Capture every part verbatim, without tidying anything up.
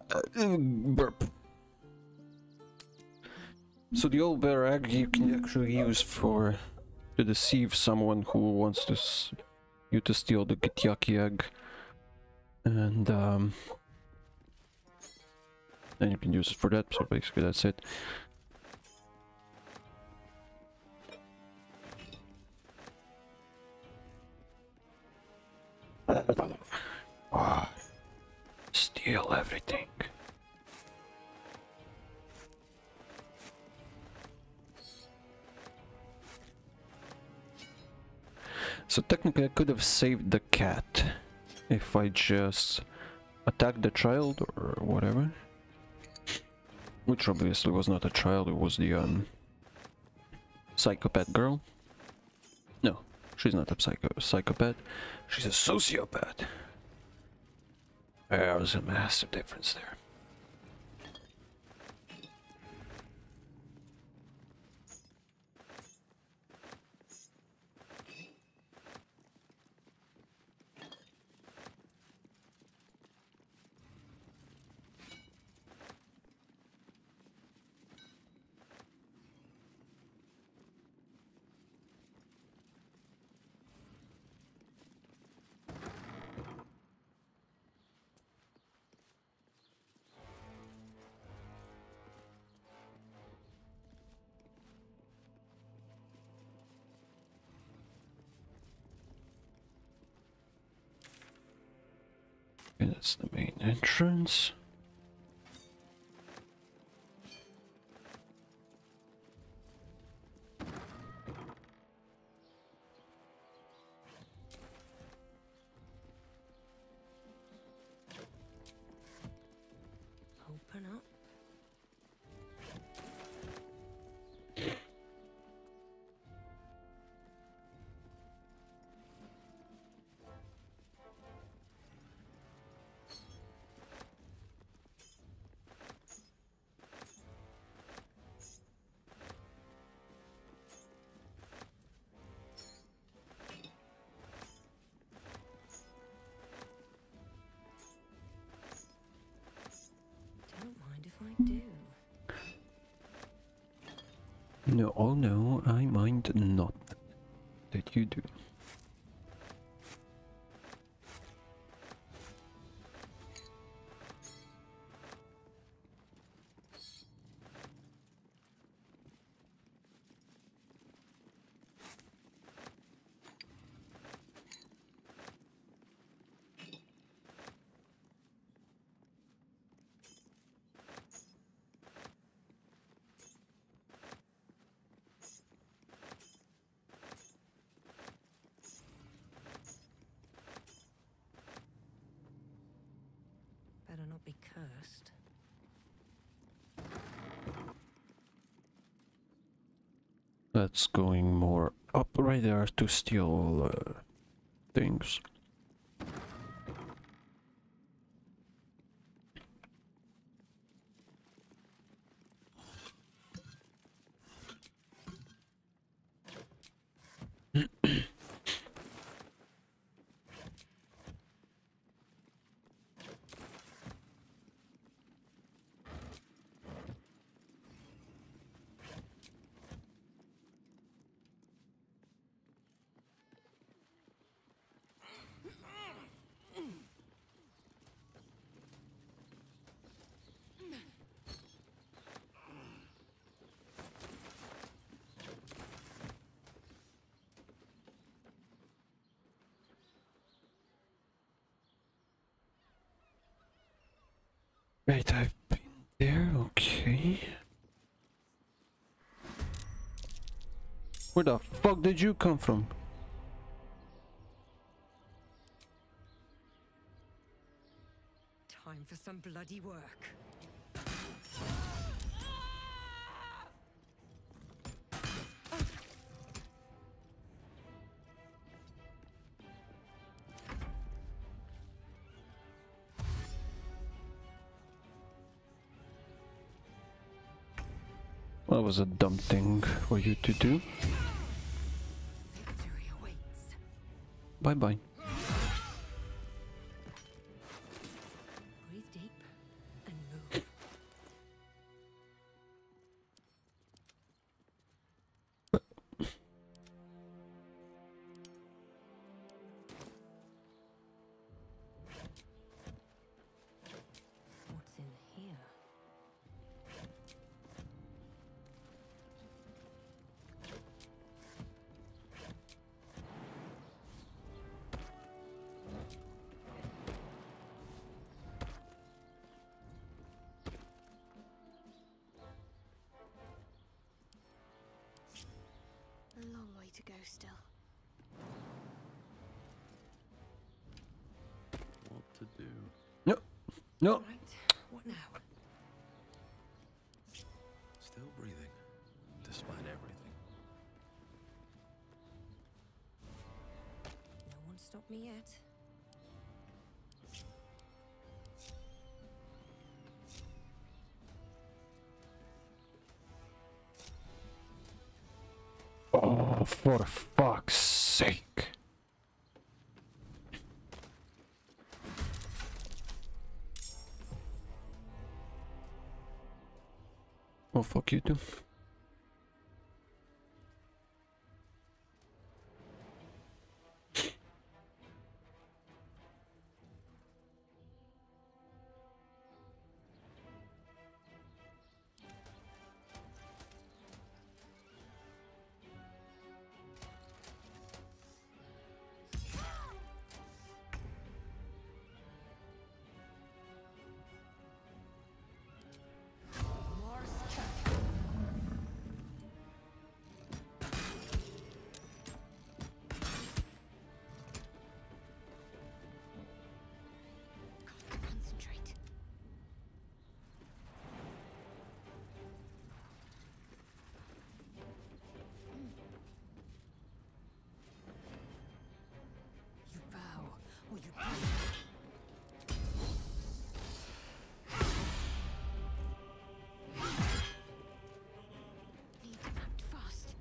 Uh, burp. So the old bear egg you can actually use for to deceive someone who wants to s you to steal the Gityaki egg, and um, then you can use it for that. So basically, that's it. Oh, steal everything. So technically I could have saved the cat if I just attacked the child or whatever. Which obviously was not a child, it was the um, psychopath girl. No, she's not a psycho psychopath, she's a sociopath. There was a massive difference there. Okay, that's the main entrance. Open up. I do. No, oh no, I mind not that you do. Better not be cursed. That's going more up right there to steal uh, things. Right, I've been there, okay. Where the fuck did you come from? Time for some bloody work. Well, that was a dumb thing for you to do. Victory awaits. Bye bye. Breathe deep and still. What to do? No, no. Right, what now? Still breathing, despite everything. No one stopped me yet. Oh, for fuck's sake. Oh, fuck you too. Concentrate. You bow, or you break. Need to act fast.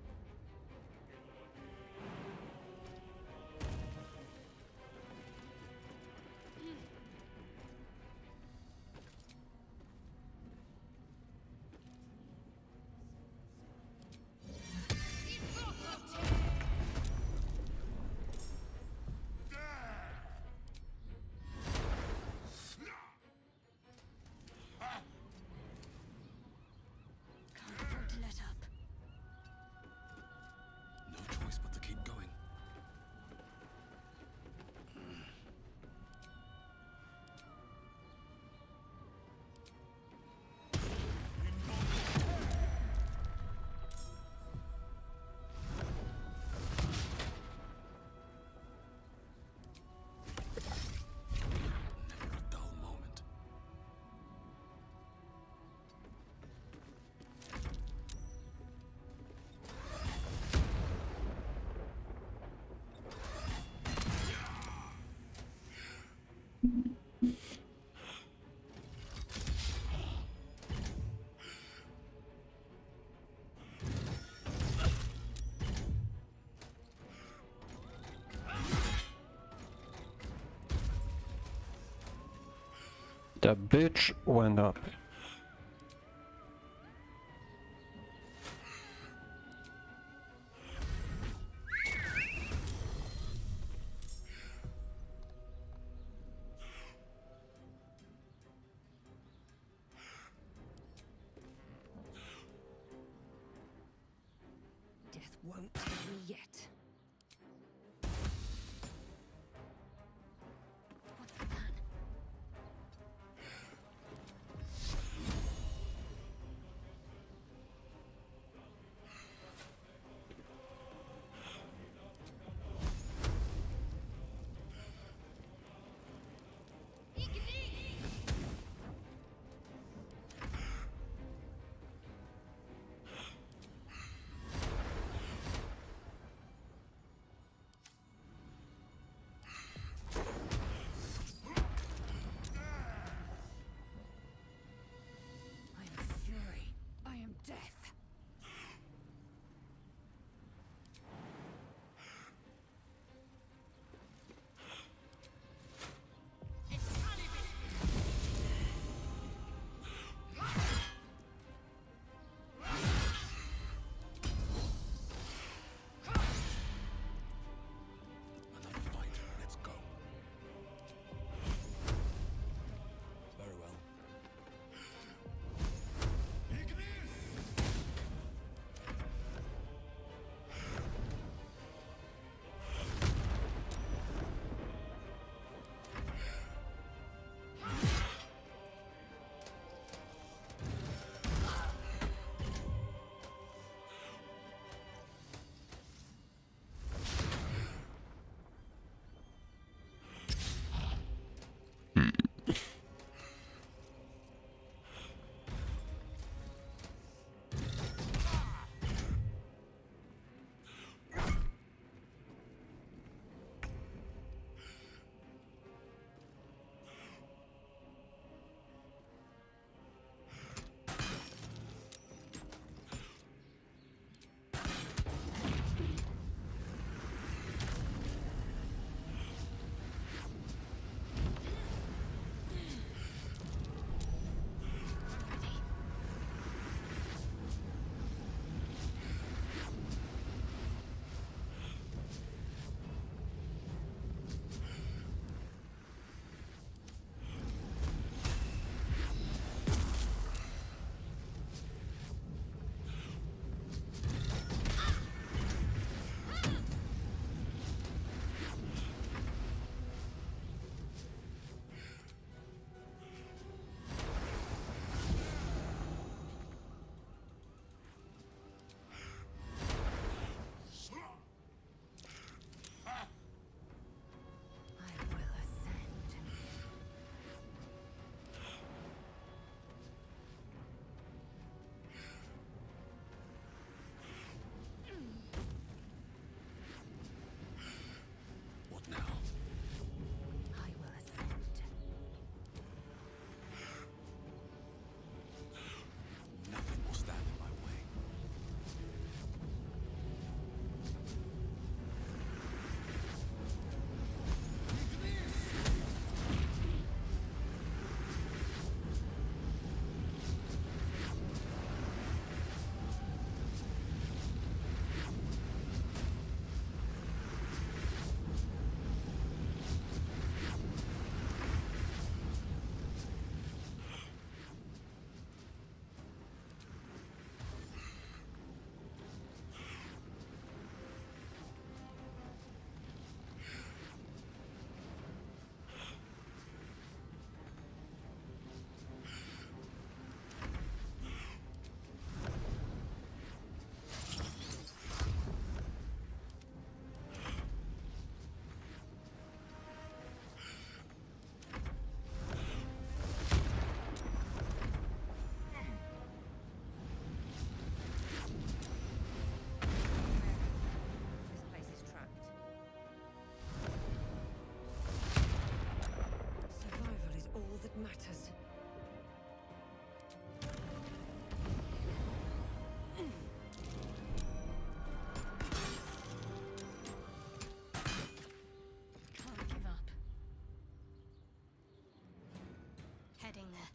Can't afford to let up. No choice but to keep going. Never a dull moment. The bitch went up. Death won't take me yet. What's the plan? there.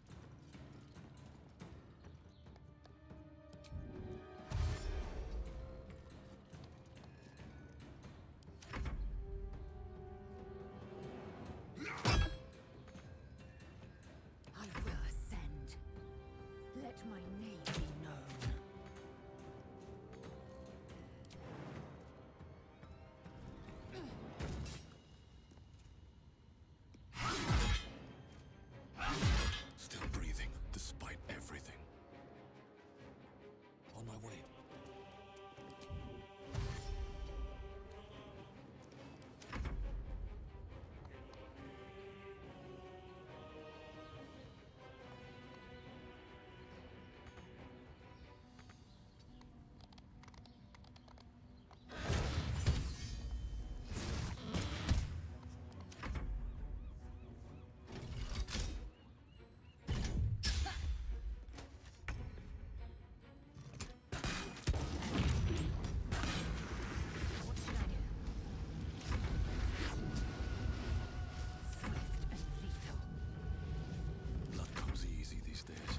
I will ascend. Let my name be known. Still breathing, despite everything. On my way. What should I do? Swift and lethal. Blood comes easy these days.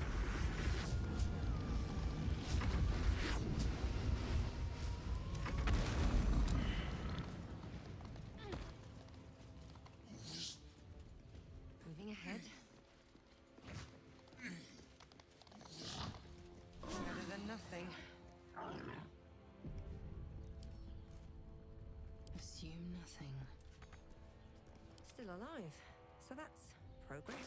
Moving ahead. Better than nothing. Assume nothing. Still alive. So that's progress.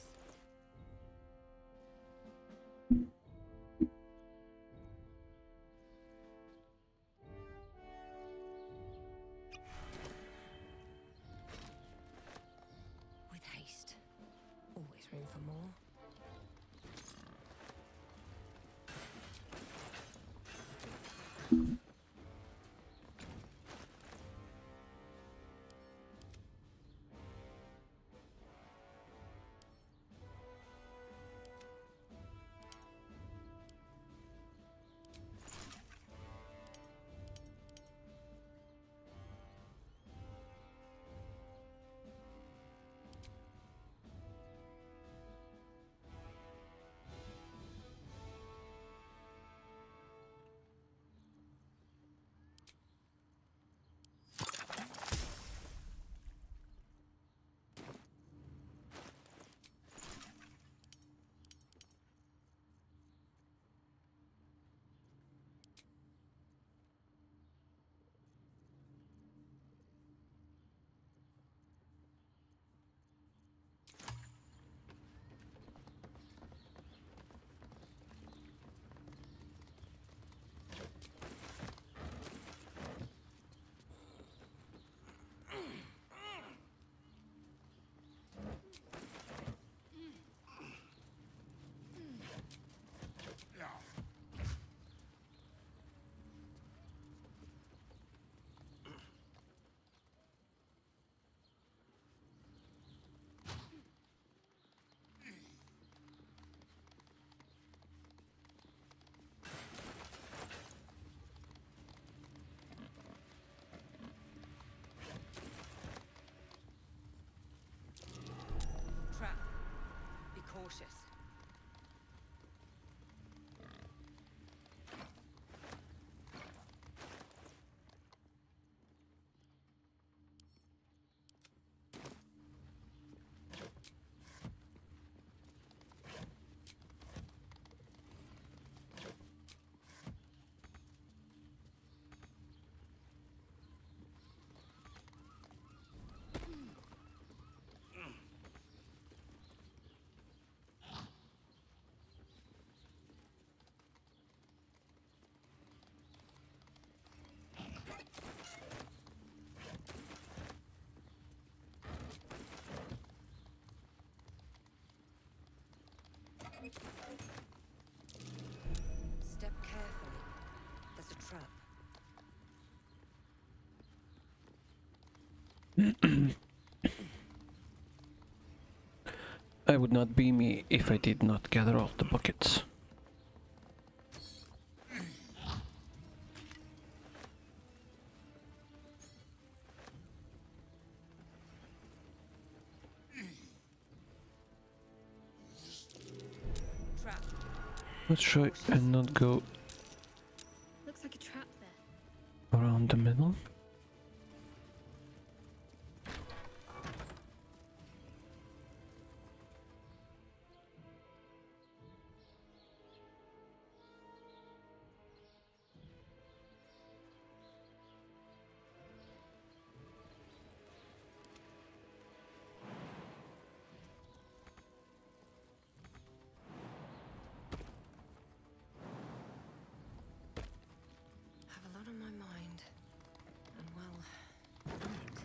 With haste. Always room for more. Trap. Be cautious. Step carefully. There's a trap. I would not be me if I did not gather all the buckets. Let's try and not go Looks like a trap there. around the middle. Have a lot on my mind. And well, done it.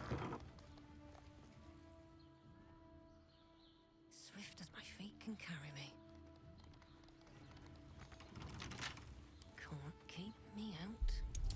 Swift as my feet can carry me. Can't keep me out.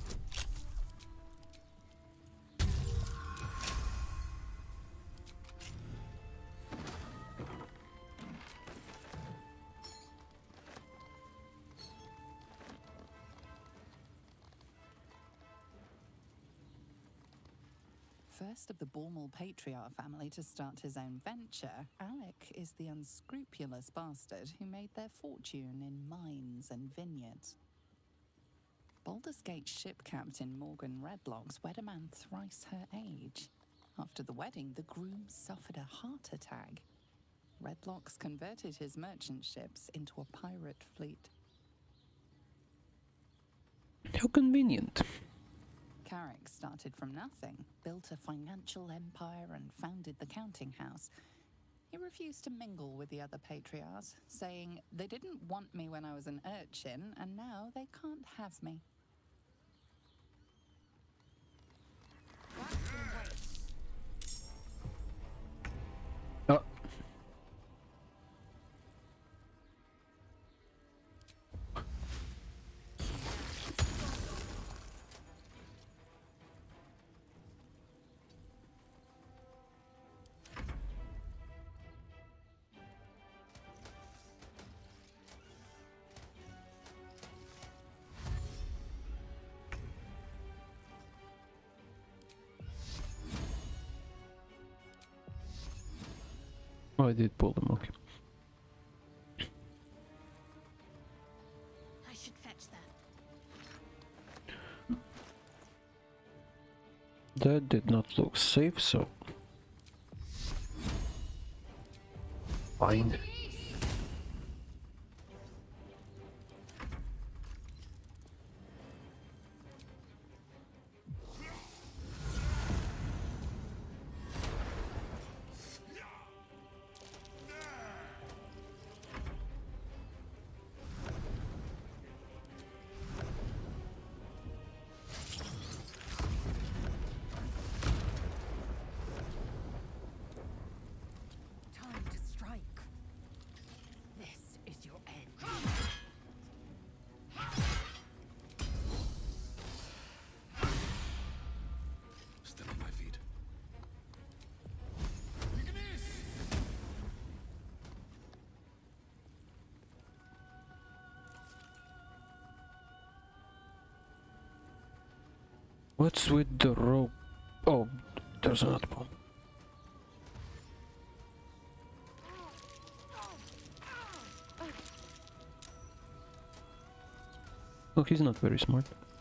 First of the Bormal patriarch family to start his own venture, Alec is the unscrupulous bastard who made their fortune in mines and vineyards. Baldur's Gate ship captain Morgan Redlocks wed a man thrice her age. After the wedding, the groom suffered a heart attack. Redlocks converted his merchant ships into a pirate fleet. How convenient. Carrick started from nothing, built a financial empire and founded the counting house. He refused to mingle with the other patriarchs, saying they didn't want me when I was an urchin, and now they can't have me. Oh. Oh, I did pull them, okay. I should fetch that. That did not look safe, so... Fine. Time to strike. This is your end. Still on my feet. What's with the rope? Oh, there's another one. Oh, he's not very smart.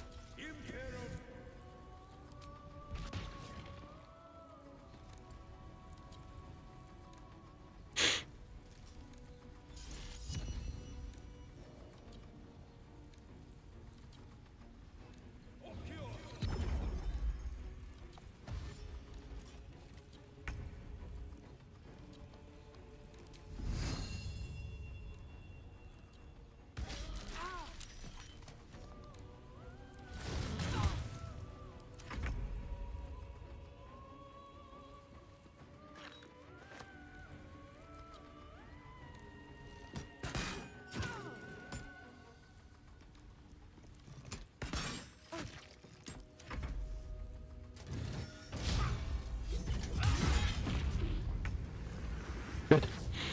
Good.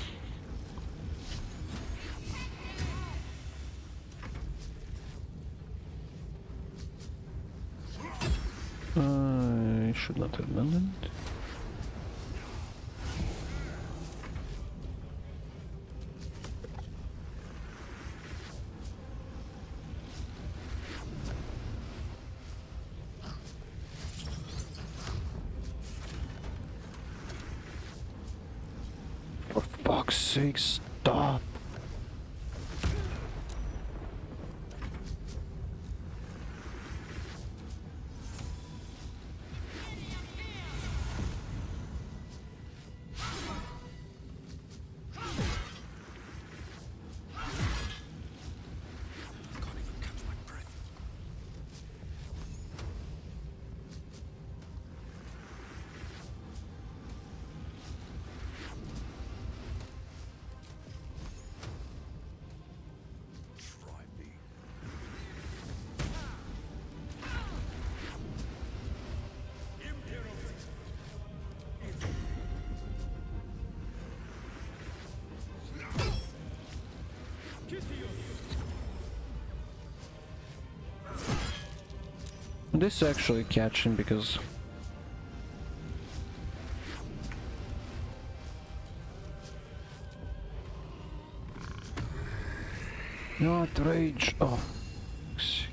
I should not have done that. fuck's sake, stop! Can't even catch my breath. Try me. This actually catching because not rage. Oh, shit.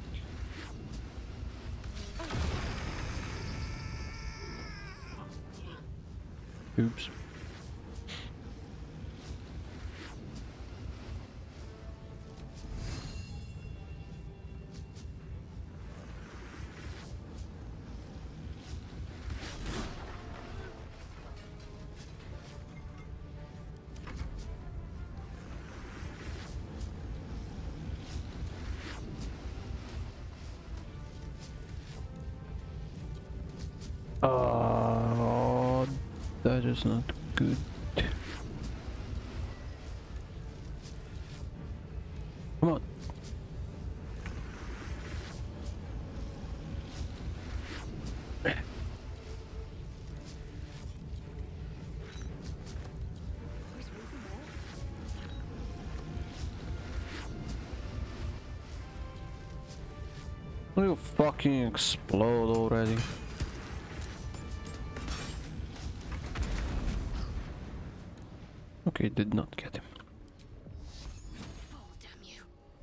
Oops. Oh, that is not good. Come on. Will you fucking explode already? Okay, did not get him. Fall, damn you.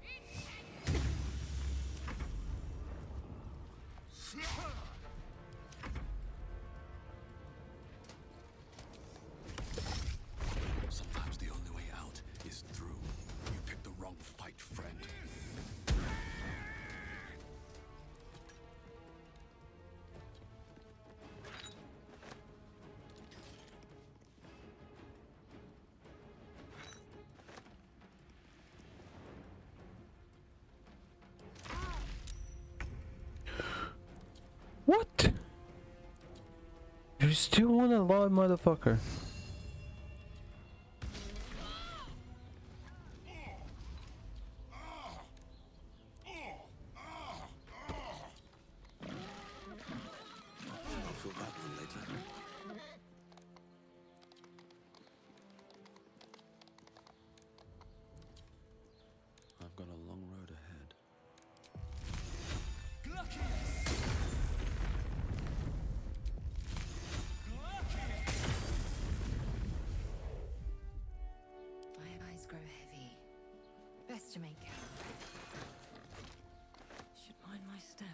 Sometimes the only way out is through. You picked the wrong fight, friend. What? You still wanna lie, motherfucker? I'll feel that one later. I've got a long road ahead. My eyes grow heavy. Best to make out. Should mind my step.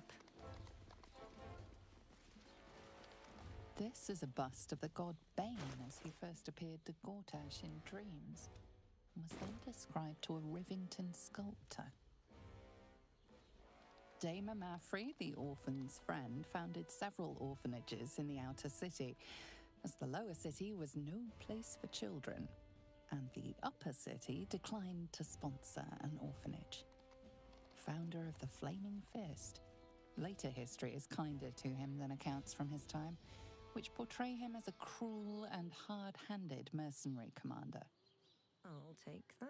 This is a bust of the god Bane as he first appeared to Gortash in dreams, and was then described to a Rivington sculptor. Dame Mafrey, the orphan's friend, founded several orphanages in the outer city, as the lower city was no place for children, and the upper city declined to sponsor an orphanage. Founder of the Flaming Fist, later history is kinder to him than accounts from his time, which portray him as a cruel and hard-handed mercenary commander. I'll take that.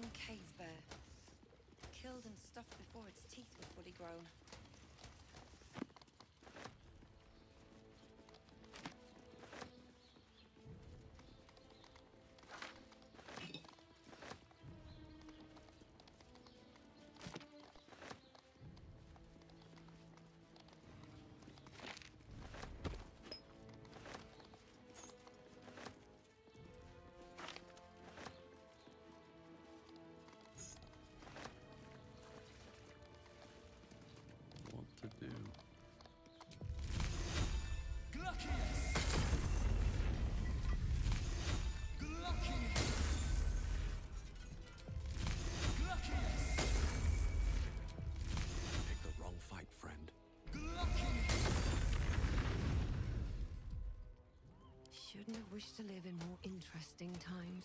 Young cave bear. Killed and stuffed before its teeth were fully grown. What to do? Pick the wrong fight, friend. Shouldn't have wished to live in more interesting times.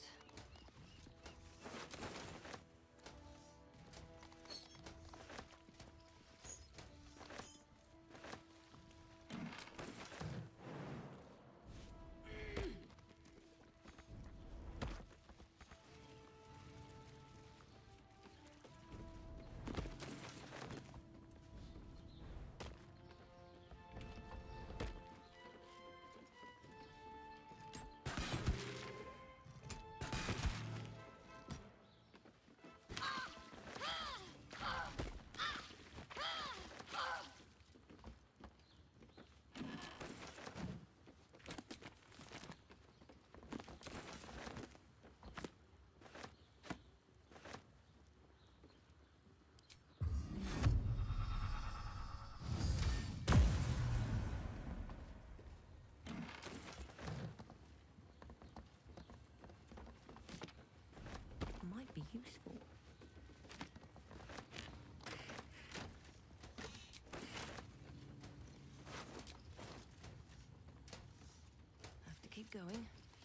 Might be useful. Have to keep going.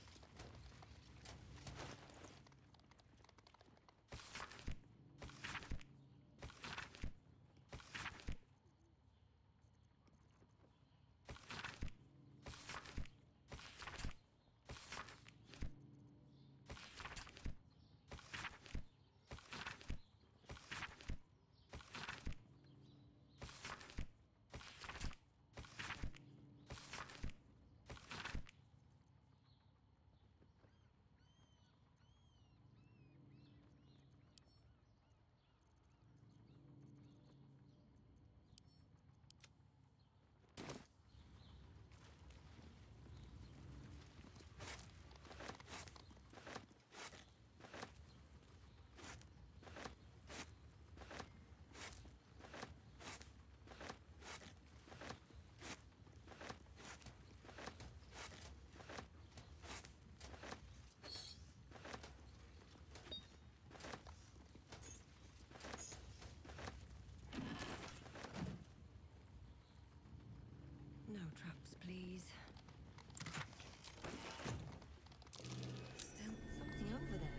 No traps, please. Still something over there.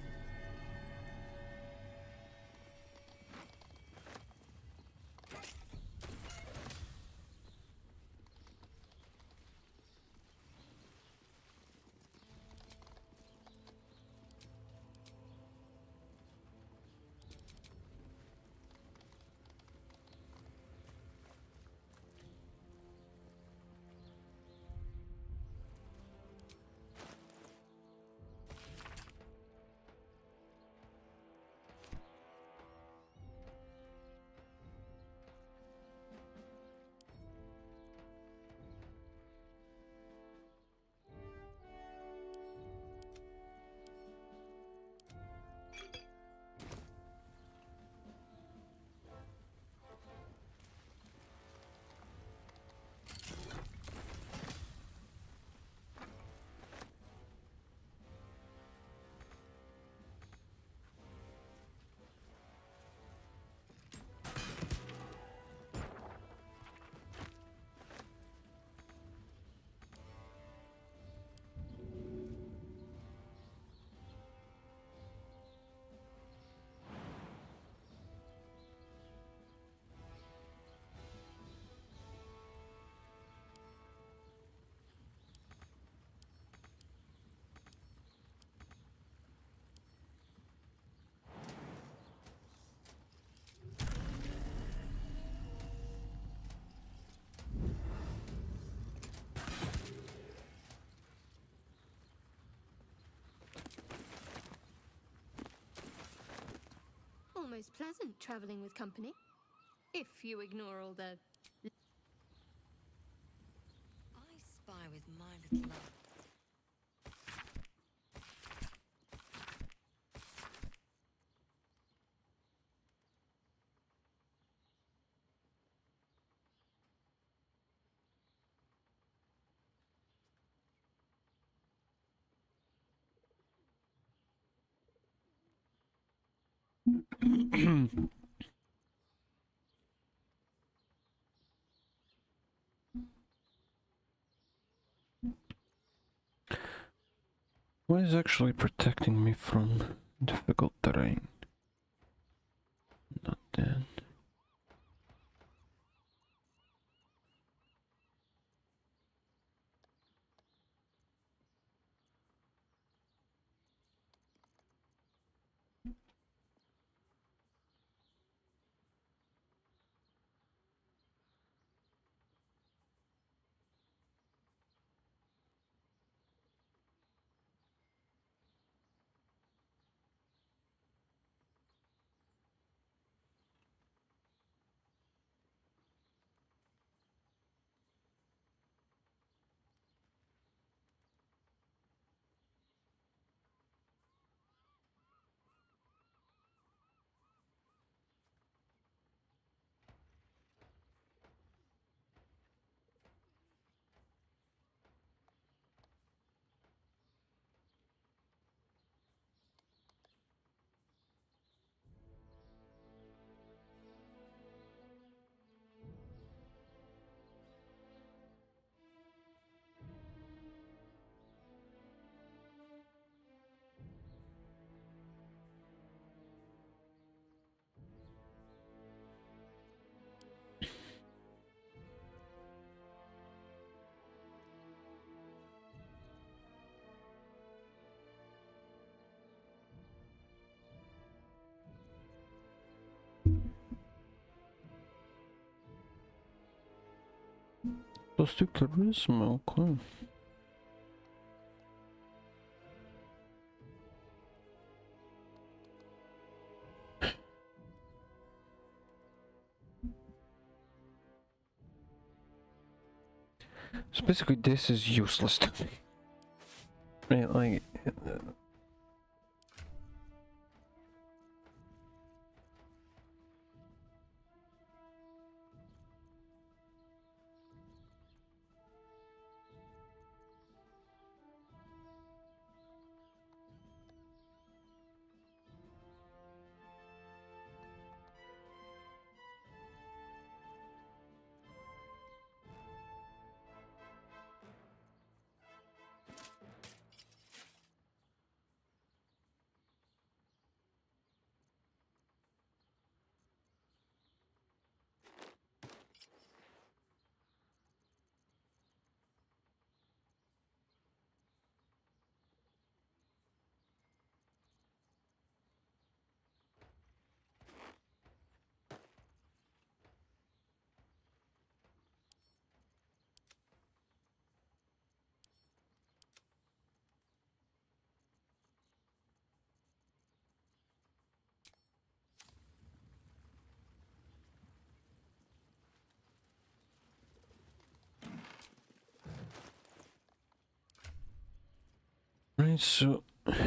almost pleasant traveling with company. If you ignore all the... I spy with my little eye. What is actually protecting me from difficult terrain? Not that. Plus two charisma, okay. So basically this is useless to me. Right, like... Uh, Right, so...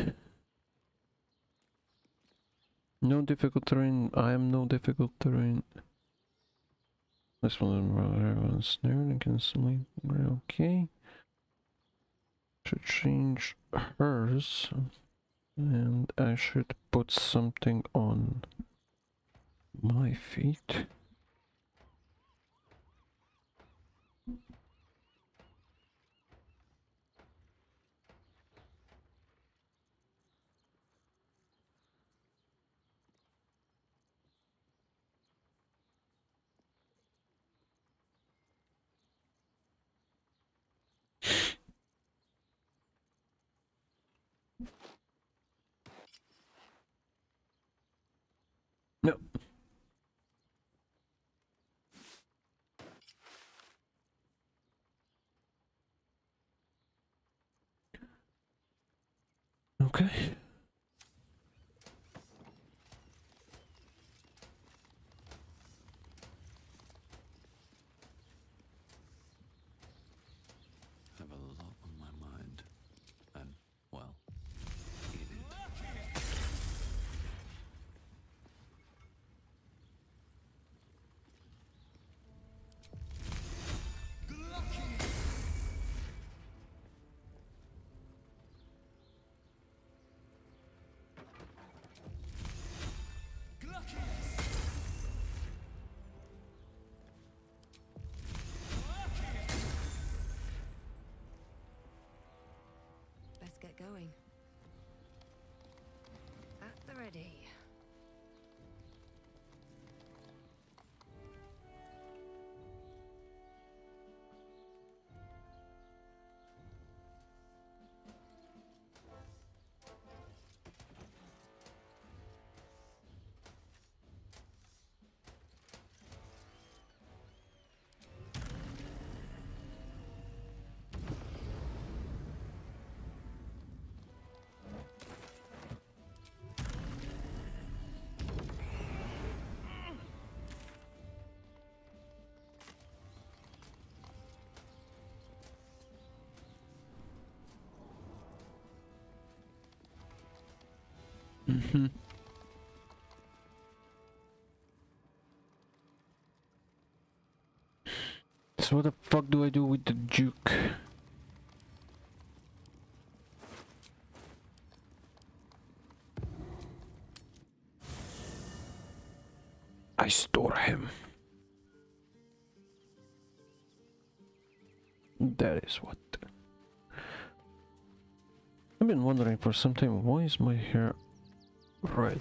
No difficult terrain, I am no difficult terrain. This one is snared and can sleep. Okay. Should change hers. And I should put something on my feet. No. Okay. Mm-hmm. So what the fuck do I do with the Duke? I store him. That is what. I've been wondering for some time, why is my hair red?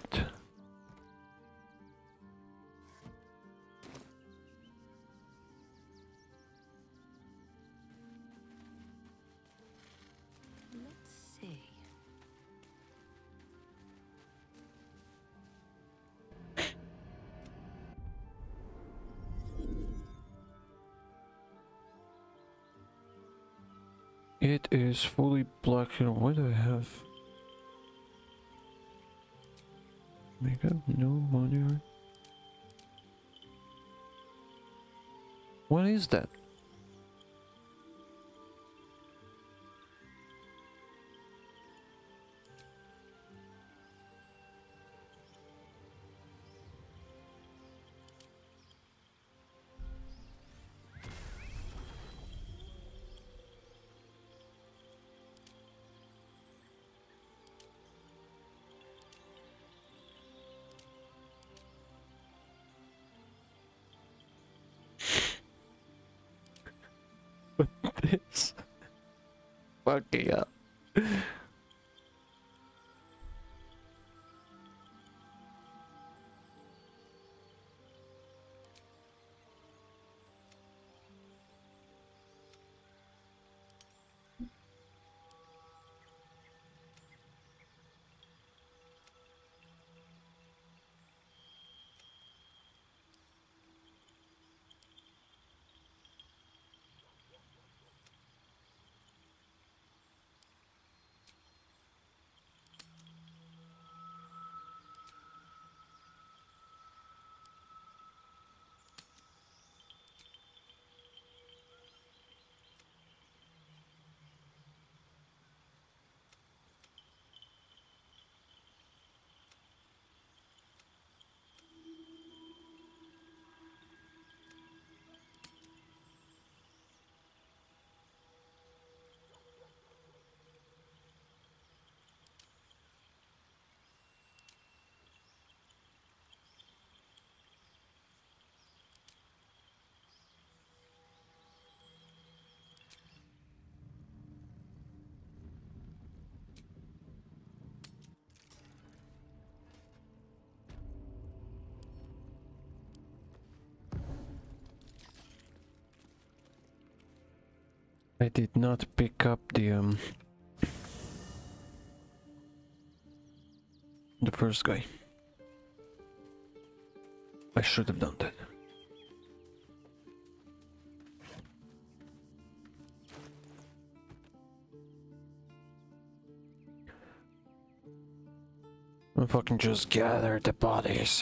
Let's see. It is fully black here. Why do I have makeup? No money. What is that? What this? Fucking up. I did not pick up the um the first guy. I should have done that. I fucking just gather the bodies.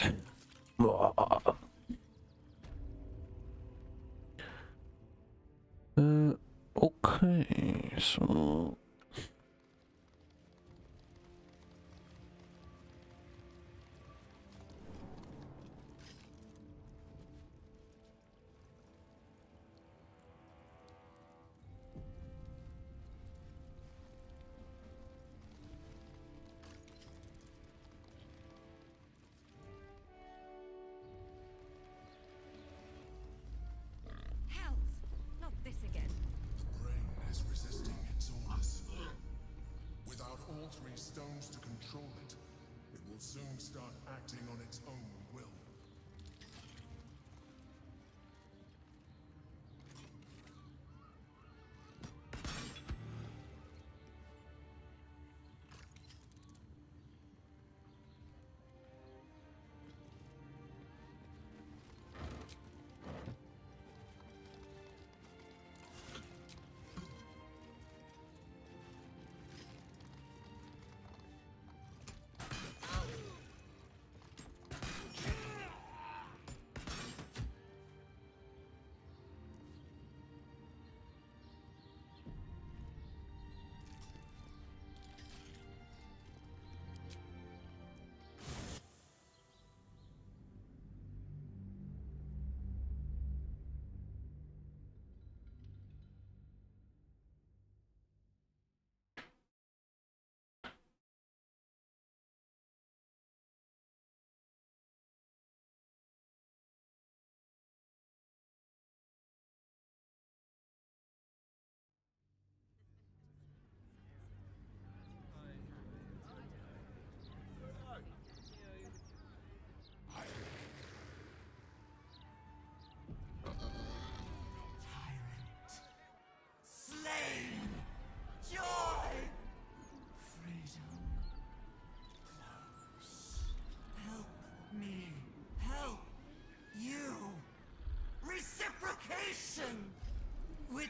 Uh, okay, so Hells! Not this again. The brain is resisting its orders. Without all three stones to control it, it will soon start acting on its own will.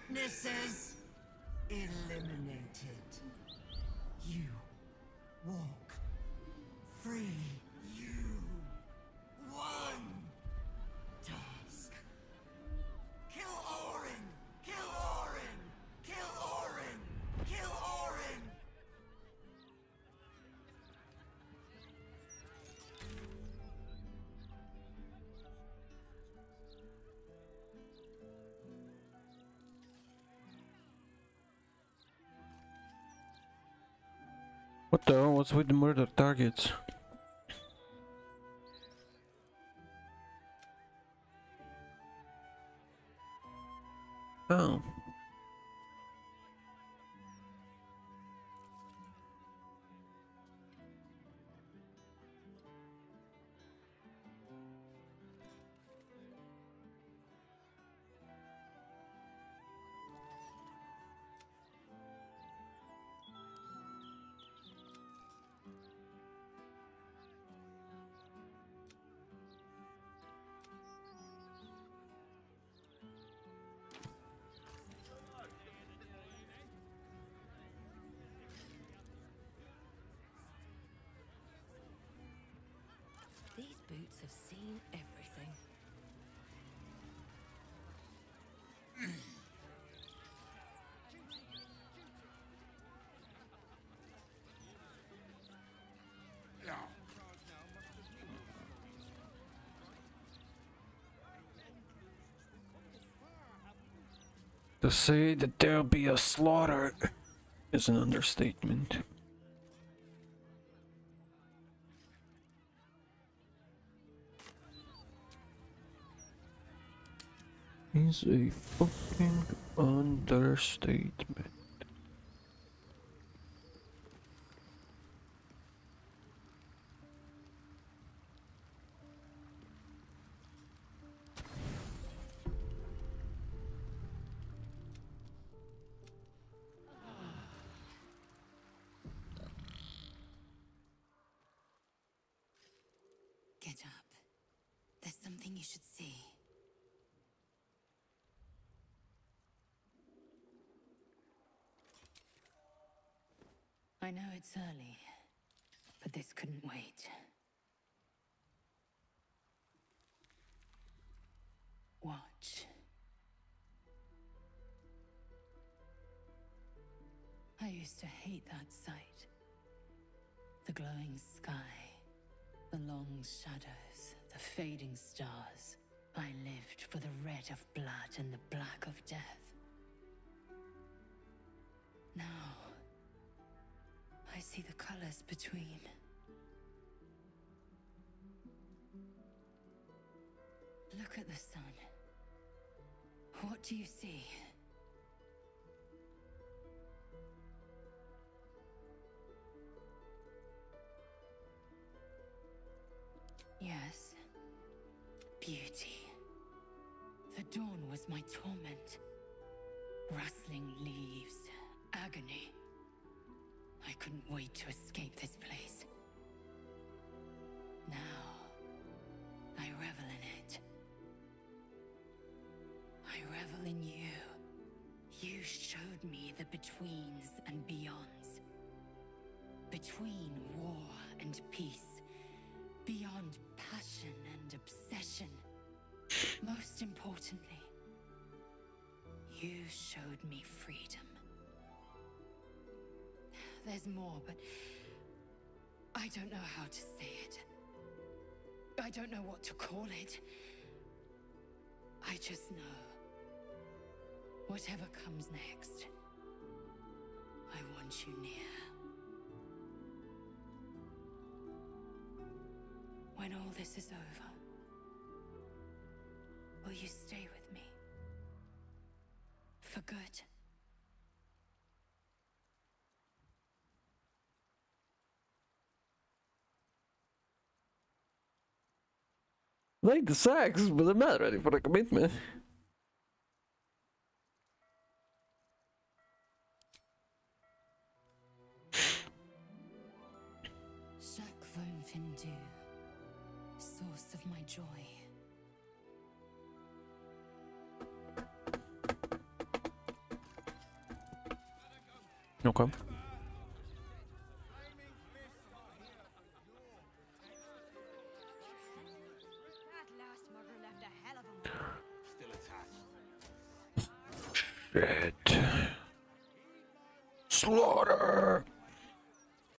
Witnesses eliminated. You walk free. You won. Task. Kill Orin. Kill Orin. Kill Orin. Kill Orin. What the hell was with the murder targets? Oh. These boots have seen everything. To say that there'll be a slaughter is an understatement. Is a fucking understatement. Get up. There's something you should see. I know it's early, but this couldn't wait. Watch. I used to hate that sight. The glowing sky, the long shadows, the fading stars. I lived for the red of blood and the black of death. Now, I see the colors between. Look at the sun. What do you see? Yes. Beauty. The dawn was my torment. Rustling leaves. Agony. I couldn't wait to escape this place. Now, I revel in it. I revel in you. You showed me the betweens and beyonds. Between war and peace. Beyond passion and obsession. Most importantly, you showed me freedom. There's more, but I don't know how to say it. I don't know what to call it. I just know, whatever comes next, I want you near. When all this is over, will you stay with me? For good? Like the sex, but I'm not ready for the commitment. Shak Von Findu, source of my joy. Okay. That last mugger left a hell of a mark. Still attached. Shit. Slaughter!